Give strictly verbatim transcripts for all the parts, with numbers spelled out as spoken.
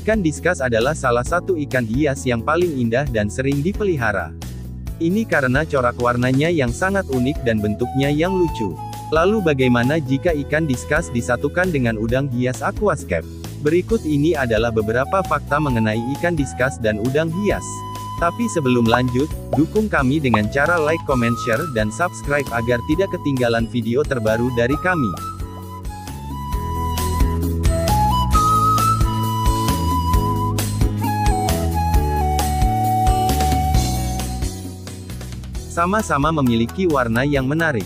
Ikan diskas adalah salah satu ikan hias yang paling indah dan sering dipelihara. Ini karena corak warnanya yang sangat unik dan bentuknya yang lucu. Lalu bagaimana jika ikan diskas disatukan dengan udang hias aquascape? Berikut ini adalah beberapa fakta mengenai ikan diskas dan udang hias. Tapi sebelum lanjut, dukung kami dengan cara like, comment, share, dan subscribe agar tidak ketinggalan video terbaru dari kami. Sama-sama memiliki warna yang menarik.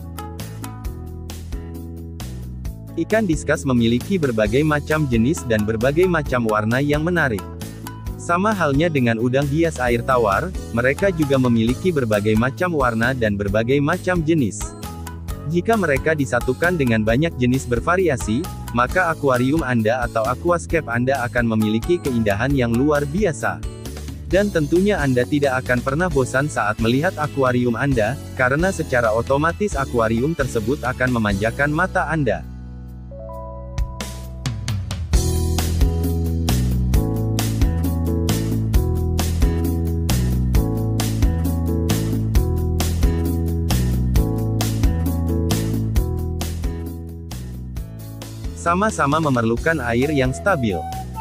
Ikan diskas memiliki berbagai macam jenis dan berbagai macam warna yang menarik. Sama halnya dengan udang hias air tawar, mereka juga memiliki berbagai macam warna dan berbagai macam jenis. Jika mereka disatukan dengan banyak jenis bervariasi, maka akuarium Anda atau aquascape Anda akan memiliki keindahan yang luar biasa. Dan tentunya Anda tidak akan pernah bosan saat melihat akuarium Anda, karena secara otomatis akuarium tersebut akan memanjakan mata Anda. Sama-sama memerlukan air yang stabil.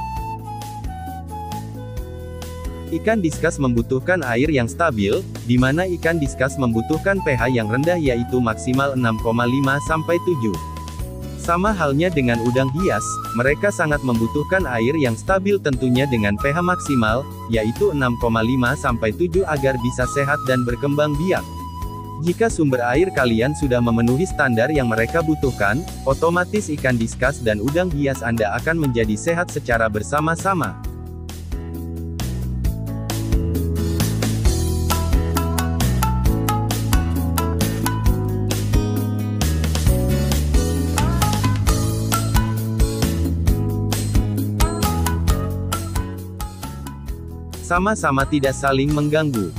Ikan diskas membutuhkan air yang stabil, di mana ikan diskas membutuhkan pH yang rendah yaitu maksimal enam koma lima sampai tujuh. Sama halnya dengan udang hias, mereka sangat membutuhkan air yang stabil tentunya dengan pH maksimal, yaitu enam koma lima sampai tujuh agar bisa sehat dan berkembang biak. Jika sumber air kalian sudah memenuhi standar yang mereka butuhkan, otomatis ikan diskas dan udang hias Anda akan menjadi sehat secara bersama-sama. Sama-sama tidak saling mengganggu.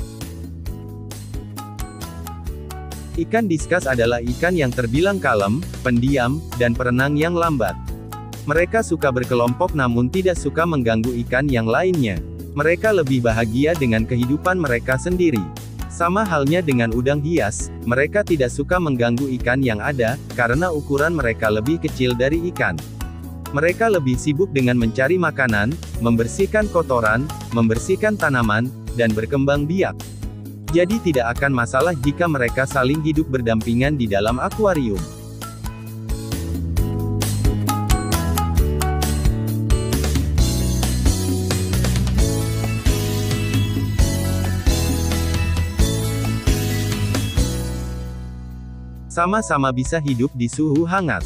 Ikan diskas adalah ikan yang terbilang kalem, pendiam, dan perenang yang lambat. Mereka suka berkelompok namun tidak suka mengganggu ikan yang lainnya. Mereka lebih bahagia dengan kehidupan mereka sendiri. Sama halnya dengan udang hias, mereka tidak suka mengganggu ikan yang ada, karena ukuran mereka lebih kecil dari ikan. Mereka lebih sibuk dengan mencari makanan, membersihkan kotoran, membersihkan tanaman, dan berkembang biak. Jadi tidak akan masalah jika mereka saling hidup berdampingan di dalam akuarium. Sama-sama bisa hidup di suhu hangat.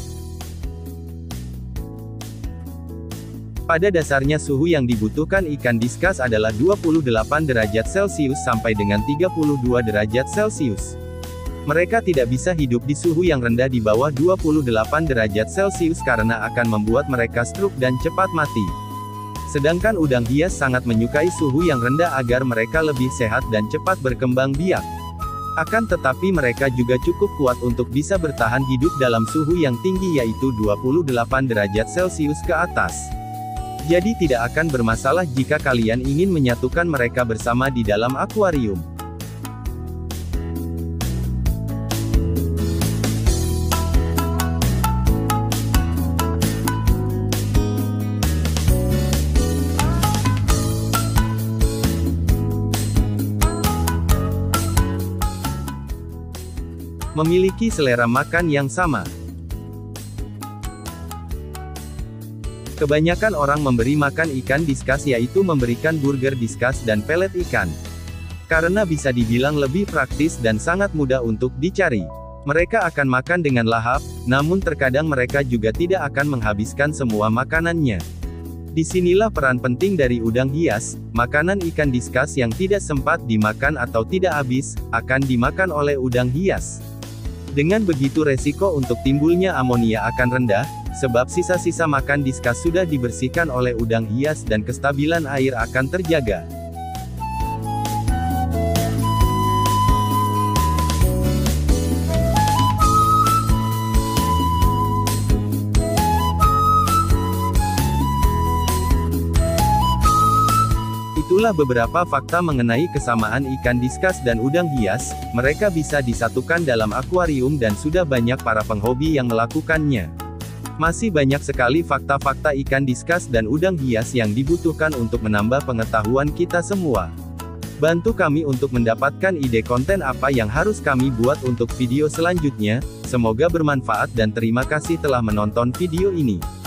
Pada dasarnya suhu yang dibutuhkan ikan diskas adalah dua puluh delapan derajat Celcius sampai dengan tiga puluh dua derajat Celcius. Mereka tidak bisa hidup di suhu yang rendah di bawah dua puluh delapan derajat Celcius karena akan membuat mereka stroke dan cepat mati. Sedangkan udang hias sangat menyukai suhu yang rendah agar mereka lebih sehat dan cepat berkembang biak. Akan tetapi mereka juga cukup kuat untuk bisa bertahan hidup dalam suhu yang tinggi yaitu dua puluh delapan derajat Celcius ke atas. Jadi tidak akan bermasalah jika kalian ingin menyatukan mereka bersama di dalam akuarium. Memiliki selera makan yang sama. Kebanyakan orang memberi makan ikan diskas yaitu memberikan burger diskas dan pelet ikan. Karena bisa dibilang lebih praktis dan sangat mudah untuk dicari. Mereka akan makan dengan lahap, namun terkadang mereka juga tidak akan menghabiskan semua makanannya. Disinilah peran penting dari udang hias, makanan ikan diskas yang tidak sempat dimakan atau tidak habis, akan dimakan oleh udang hias. Dengan begitu resiko untuk timbulnya amonia akan rendah, sebab sisa-sisa makan diskas sudah dibersihkan oleh udang hias dan kestabilan air akan terjaga. Itulah beberapa fakta mengenai kesamaan ikan diskus dan udang hias. Mereka bisa disatukan dalam akuarium dan sudah banyak para penghobi yang melakukannya. Masih banyak sekali fakta-fakta ikan diskus dan udang hias yang dibutuhkan untuk menambah pengetahuan kita semua. Bantu kami untuk mendapatkan ide konten apa yang harus kami buat untuk video selanjutnya. Semoga bermanfaat dan terima kasih telah menonton video ini.